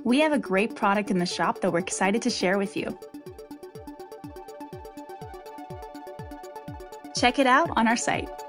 We have a great product in the shop that we're excited to share with you. Check it out on our site.